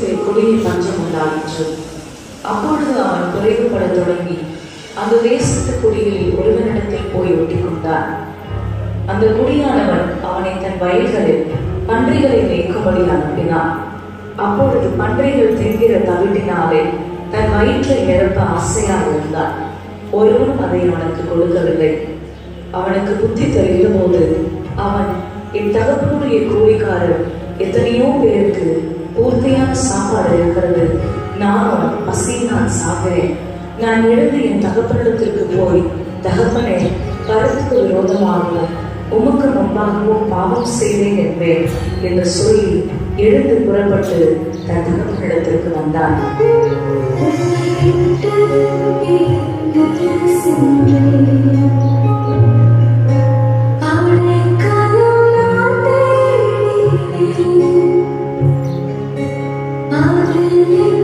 தேசத்திலே கொடிய பஞ்சம் உண்டாயிற்று. அப்பொழுது அவன் குறைவுபடத் தொடங்கி அந்த தேசத்து குடிகளில் ஒருவனிடத்தில் போய் ஒட்டிக் கொண்டான். அந்த குடியானவன் அவனை தன் வயல்களில் பன்றிகளை மேய்க்கும்படி அனுப்பினான். அப்பொழுது பன்றிகள் தின்கிற தவிட்டினாலே தன் வயிற்றை நிரப்ப ஆசையாக இருந்தான். ஒருவனும் அதை அவனுக்கு கொடுக்கவில்லை. அவனுக்கு புத்தி தெரிந்த போது அவன், என் தகப்பனுடைய கூலிக்காரர் எத்தனையோ பேருக்கு பூர்த்தியான சாப்பாடு இருக்கிறது, நானும் பசியினால் சாகிறேன். நான் எழுந்து என் தகப்பனிடத்திற்கு போய், தகப்பனே, கருத்துக்கு விரோதமாகவும் உமக்கு முன்பாகவும் பாவம் செய்தேன் என்பேன் என்று சொல்லி எழுந்து புறப்பட்டு தன் தகப்பனிடத்திற்கு வந்தான். I